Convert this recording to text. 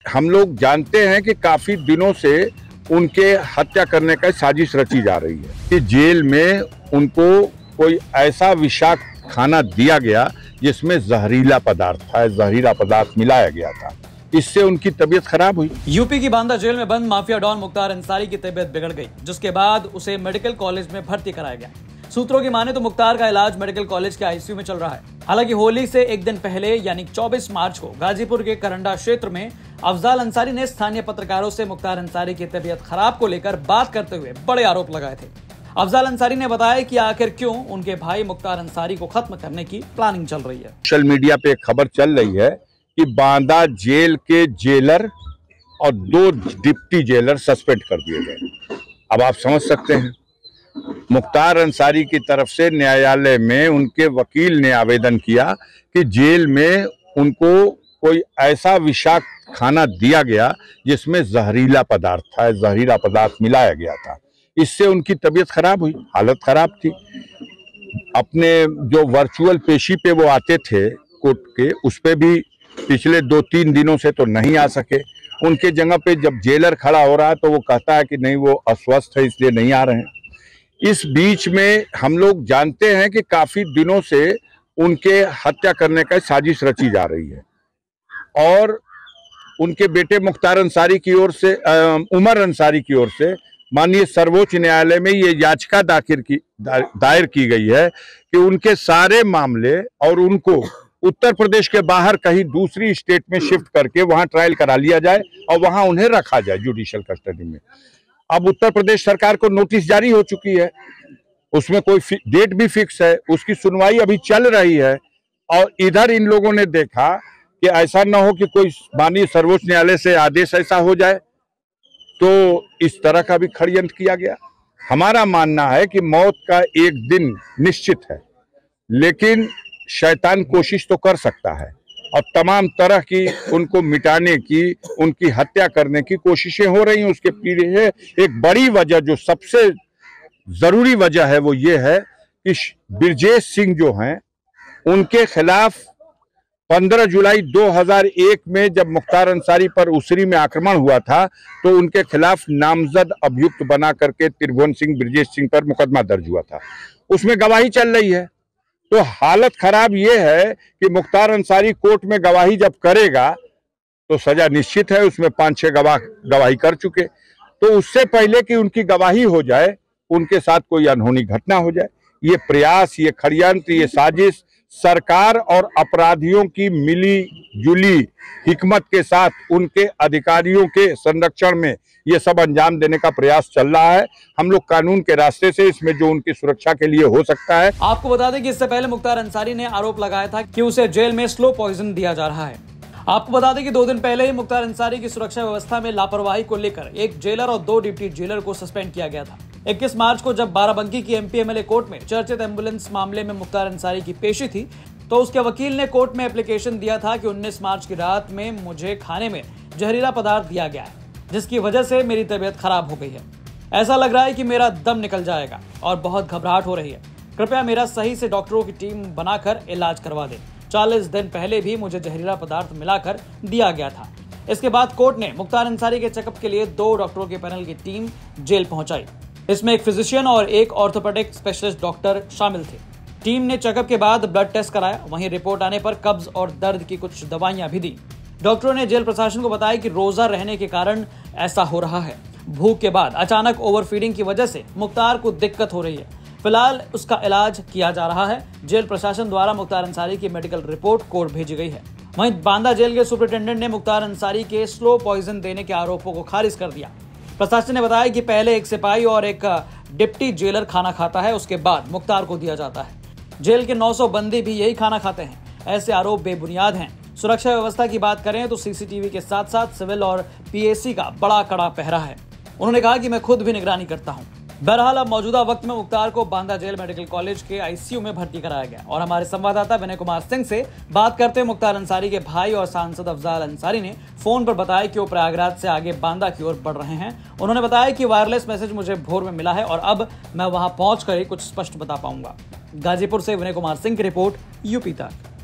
हम लोग जानते हैं कि काफी दिनों से उनके हत्या करने का साजिश रची जा रही है कि जेल में उनको कोई ऐसा विषाक्त खाना दिया गया जिसमें जहरीला पदार्थ मिलाया गया था। इससे उनकी तबीयत खराब हुई। यूपी की बांदा जेल में बंद माफिया डॉन मुख्तार अंसारी की तबीयत बिगड़ गई, जिसके बाद उसे मेडिकल कॉलेज में भर्ती कराया गया। सूत्रों की माने तो मुख्तार का इलाज मेडिकल कॉलेज के आईसीयू में चल रहा है। हालांकि होली से एक दिन पहले यानी 24 मार्च को गाजीपुर के करंडा क्षेत्र में अफजाल अंसारी ने स्थानीय पत्रकारों से मुख्तार अंसारी की तबीयत खराब को लेकर बात करते हुए बड़े आरोप लगाए थे। अफजाल अंसारी ने बताया कि आखिर क्यों उनके भाई मुख्तार अंसारी को खत्म करने की प्लानिंग चल रही है। सोशल मीडिया पे एक खबर चल रही है कि बांदा जेल के जेलर और 2 डिप्टी जेलर सस्पेंड कर दिए गए। अब आप समझ सकते हैं, मुख्तार अंसारी की तरफ से न्यायालय में उनके वकील ने आवेदन किया कि जेल में उनको कोई ऐसा विषाक्त खाना दिया गया जिसमें जहरीला पदार्थ मिलाया गया था। इससे उनकी तबीयत खराब हुई, हालत खराब थी। अपने जो वर्चुअल पेशी पे वो आते थे कोर्ट के, उस पे भी पिछले 2-3 दिनों से तो नहीं आ सके। उनके जगह पे जब जेलर खड़ा हो रहा है तो वो कहता है कि नहीं, वो अस्वस्थ है इसलिए नहीं आ रहे हैं। इस बीच में हम लोग जानते हैं कि काफी दिनों से उनके हत्या करने का साजिश रची जा रही है और उनके बेटे मुख्तार अंसारी की ओर से उमर अंसारी की ओर से माननीय सर्वोच्च न्यायालय में ये याचिका दायर की गई है कि उनके सारे मामले और उनको उत्तर प्रदेश के बाहर कहीं दूसरी स्टेट में शिफ्ट करके वहां ट्रायल करा लिया जाए और वहां उन्हें रखा जाए जुडिशियल कस्टडी में। अब उत्तर प्रदेश सरकार को नोटिस जारी हो चुकी है, उसमें कोई डेट भी फिक्स है, उसकी सुनवाई अभी चल रही है। और इधर इन लोगों ने देखा कि ऐसा ना हो कि कोई माननीय सर्वोच्च न्यायालय से आदेश ऐसा हो जाए, तो इस तरह का भी षड्यंत्र किया गया। हमारा मानना है कि मौत का एक दिन निश्चित है, लेकिन शैतान कोशिश तो कर सकता है और तमाम तरह की उनको मिटाने की, उनकी हत्या करने की कोशिशें हो रही हैं। उसके पीछे एक बड़ी वजह, जो सबसे जरूरी वजह है, वो ये है कि ब्रजेश सिंह जो हैं, उनके खिलाफ 15 जुलाई 2001 में जब मुख्तार अंसारी पर उसरी में आक्रमण हुआ था तो उनके खिलाफ नामजद अभियुक्त बना करके त्रिभुवन सिंह ब्रजेश सिंह पर मुकदमा दर्ज हुआ था। उसमें गवाही चल रही है। तो हालत खराब ये है कि मुख्तार अंसारी कोर्ट में गवाही जब करेगा तो सजा निश्चित है। उसमें 5-6 गवाह गवाही कर चुके, तो उससे पहले कि उनकी गवाही हो जाए, उनके साथ कोई अनहोनी घटना हो जाए। ये प्रयास, ये षड्यंत्र, ये साजिश सरकार और अपराधियों की मिली जुली हिकमत के साथ उनके अधिकारियों के संरक्षण में ये सब अंजाम देने का प्रयास चल रहा है। हम लोग कानून के रास्ते से इसमें जो उनकी सुरक्षा के लिए हो सकता है। आपको बता दें कि इससे पहले मुख्तार अंसारी ने आरोप लगाया था कि उसे जेल में स्लो पॉइजन दिया जा रहा है। आपको बता दें कि 2 दिन पहले ही मुख्तार अंसारी की सुरक्षा व्यवस्था में लापरवाही को लेकर एक जेलर और 2 डिप्टी जेलर को सस्पेंड किया गया था। 21 मार्च को जब बाराबंकी की एमपी एमएलए कोर्ट में चर्चित एम्बुलेंस मामले में मुख्तार अंसारी की पेशी थी, तो उसके वकील ने कोर्ट में एप्लीकेशन दिया था कि 19 मार्च की रात में मुझे खाने में जहरीला पदार्थ दिया गया है, जिसकी वजह से मेरी तबीयत खराब हो गई है। ऐसा लग रहा है कि मेरा दम निकल जाएगा और बहुत घबराहट हो रही है। कृपया मेरा सही से डॉक्टरों की टीम बनाकर इलाज करवा दें। 40 दिन पहले भी मुझे जहरीला पदार्थ मिलाकर दिया गया था। इसके बाद कोर्ट ने मुख्तार अंसारी के चेकअप के लिए 2 डॉक्टरों के पैनल की टीम जेल पहुंचाई। इसमें एक फिजिशियन और एक ऑर्थोपेडिक स्पेशलिस्ट डॉक्टर शामिल थे। टीम ने चेकअप के बाद ब्लड टेस्ट कराया, वहीं रिपोर्ट आने पर कब्ज और दर्द की कुछ दवाइयां भी दी। डॉक्टरों ने जेल प्रशासन को बताया कि रोजा रहने के कारण ऐसा हो रहा है। भूख के बाद अचानक ओवरफीडिंग की वजह से मुख्तार को दिक्कत हो रही है। फिलहाल उसका इलाज किया जा रहा है। जेल प्रशासन द्वारा मुख्तार अंसारी की मेडिकल रिपोर्ट कोर्ट भेजी गई है। वहीं बांदा जेल के सुपरिटेंडेंट ने मुख्तार अंसारी के स्लो पॉइजन देने के आरोपों को खारिज कर दिया। प्रशासन ने बताया कि पहले एक सिपाही और एक डिप्टी जेलर खाना खाता है, उसके बाद मुख्तार को दिया जाता है। जेल के 900 बंदी भी यही खाना खाते हैं। ऐसे आरोप बेबुनियाद हैं। सुरक्षा व्यवस्था की बात करें तो सीसीटीवी के साथ साथ सिविल और पीएसी का बड़ा कड़ा पहरा है। उन्होंने कहा कि मैं खुद भी निगरानी करता हूं। बहरहाल अब मौजूदा वक्त में मुख्तार को बांदा जेल मेडिकल कॉलेज के आईसीयू में भर्ती कराया गया और हमारे संवाददाता विनय कुमार सिंह से बात करते हुए मुख्तार अंसारी के भाई और सांसद अफजाल अंसारी ने फोन पर बताया कि वो प्रयागराज से आगे बांदा की ओर बढ़ रहे हैं। उन्होंने बताया कि वायरलेस मैसेज मुझे भोर में मिला है और अब मैं वहां पहुंचकर ही कुछ स्पष्ट बता पाऊंगा। गाजीपुर से विनय कुमार सिंह की रिपोर्ट, यूपी तक।